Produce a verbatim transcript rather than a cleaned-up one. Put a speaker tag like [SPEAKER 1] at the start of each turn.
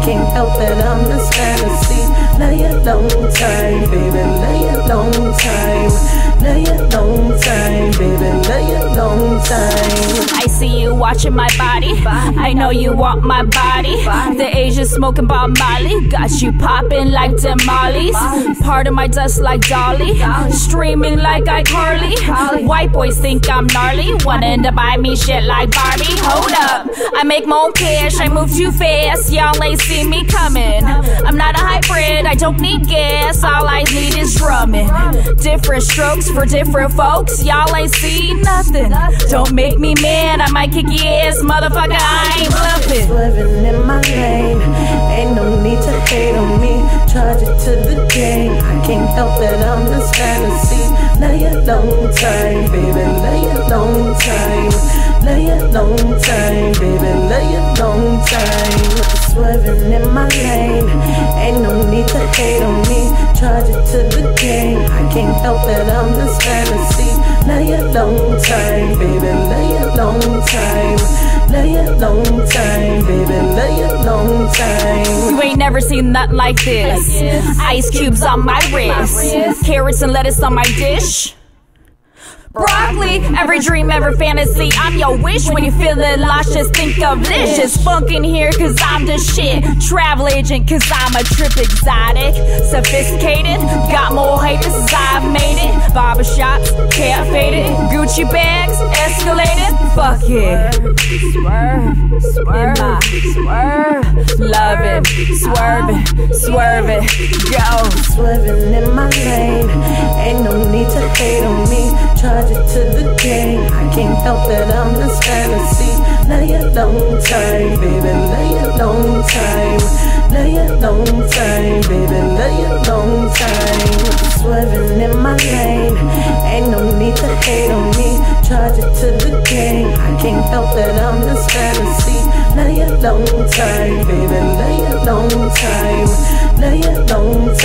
[SPEAKER 1] can't help it, I'm this fantasy. Lay a long time, baby, lay a long time. Lay a long time, baby, lay a long time.
[SPEAKER 2] I see you watching my body, I know you want my body. The Asian smoking Bob Marley got you popping like tamales. Part of my dust like Dolly, streaming like iCarly. White boys think I'm gnarly, wanting to buy me shit like Barbie. Hold up, I make more cash, I move too fast, y'all ain't see me coming. I'm not a hybrid, I don't need gas, all I need is drumming. Different strokes for different folks, y'all ain't see nothing. Don't make me mad, I might kick your ass, motherfucker, I ain't bluffing.
[SPEAKER 1] Swerving in my lane, ain't no need to hate on me. Charge it to the game, I can't help it, I'm this fantasy. Lay a long time, baby, lay a long time. Lay a long time, baby, lay a long time. Swerving in my lane, ain't no need to hate on me. Charge it to the game, I can't help it, I'm this fantasy. Lay a long time, baby, lay a long time. Lay a long time, baby, lay a long time.
[SPEAKER 2] You ain't never seen nothing like this. Ice cubes on my wrist, carrots and lettuce on my dish. Broccoli, every dream, every fantasy, I'm your wish. When you feelin' lost, just think of this. Just funk in here, cause I'm the shit. Travel agent, cause I'm a trip exotic. Sophisticated, got more haters as I've made it. Barbershops, cat faded, Gucci bags, escalated. Fuck it. Swerve, swerve, swerve. Love it, swerving, swerving, go.
[SPEAKER 1] Swerving in my lane, ain't no need to hate on me. Charge it to the game, I can't help it, I'm this fantasy. Lay a long time, baby, lay a long time. Lay a long time, baby, lay a long time. Swerving in my lane, ain't no need to hate on me. Charge it to the game, I can't help it, I'm this fantasy. Lay a long time, baby, lay a long time. Lay a long